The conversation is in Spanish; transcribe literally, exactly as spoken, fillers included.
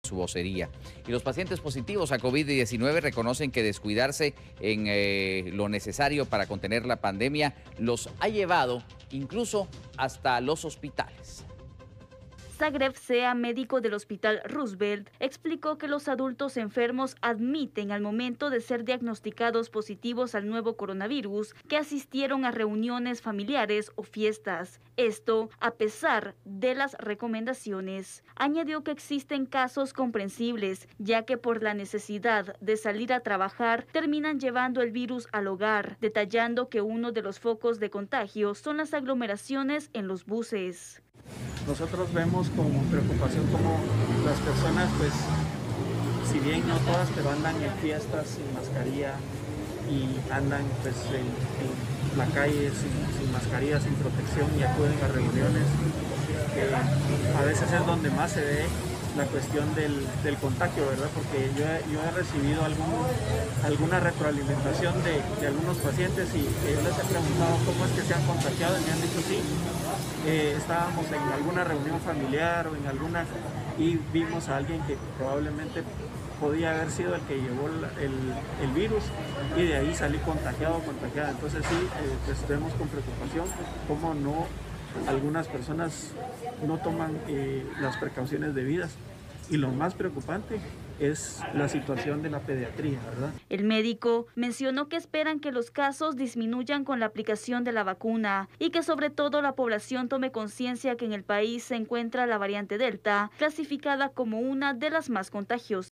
su vocería. Y los pacientes positivos a COVID diecinueve reconocen que descuidarse en eh, lo necesario para contener la pandemia los ha llevado incluso hasta los hospitales. Zagreb Sea, médico del Hospital Roosevelt, explicó que los adultos enfermos admiten al momento de ser diagnosticados positivos al nuevo coronavirus que asistieron a reuniones familiares o fiestas. Esto a pesar de las recomendaciones. Añadió que existen casos comprensibles, ya que por la necesidad de salir a trabajar terminan llevando el virus al hogar, detallando que uno de los focos de contagio son las aglomeraciones en los buses. Nosotros vemos con preocupación cómo las personas, pues, si bien no todas, pero andan en fiestas sin mascarilla y andan pues en, en la calle sin, sin mascarilla, sin protección y acuden a reuniones. Eh, a veces es donde más se ve la cuestión del, del contagio, ¿verdad? Porque yo he, yo he recibido algún, alguna retroalimentación de, de algunos pacientes y eh, yo les he preguntado cómo es que se han contagiado y me han dicho sí, eh, estábamos en alguna reunión familiar o en alguna y vimos a alguien que probablemente podía haber sido el que llevó el, el, el virus y de ahí salí contagiado o contagiada. Entonces sí, eh, pues vemos con preocupación cómo no algunas personas no toman eh, las precauciones debidas. Y lo más preocupante es la situación de la pediatría, ¿verdad? El médico mencionó que esperan que los casos disminuyan con la aplicación de la vacuna y que sobre todo la población tome conciencia que en el país se encuentra la variante Delta, clasificada como una de las más contagiosas.